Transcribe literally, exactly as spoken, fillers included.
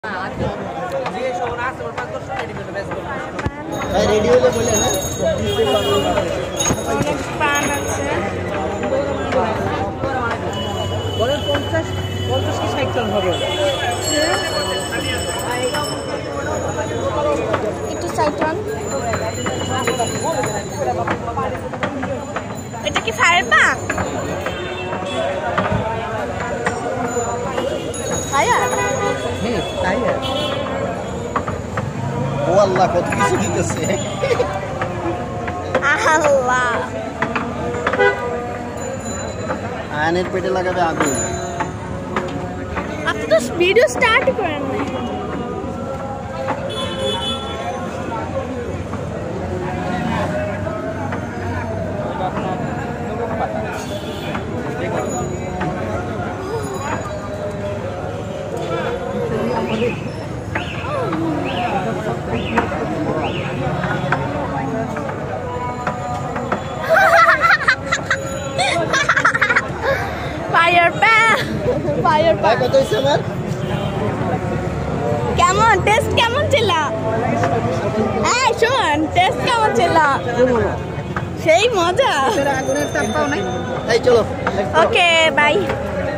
Radio ले बोले ना অনেক পান আছে বলে পঞ্চাশ পঞ্চাশ কি ষাট টন হবে একটু ষাট টন এটা কি ফায়ার পান ফায়ার হ্যাঁ ফায়ার ও আল্লাহ কত কিছু দিতেছে আল্লাহ আয়নের পেটে লাগাবে আগুন আপনি তো ভিডিও স্টার্ট করেন না Fire pan, fire pan. কত হইছে আমার কেমন টেস্ট কেমন ছিল এই শোন টেস্ট কেমন ছিল সেই মজা আগুনের তাপ পাও নাই এই চলো ওকে বাই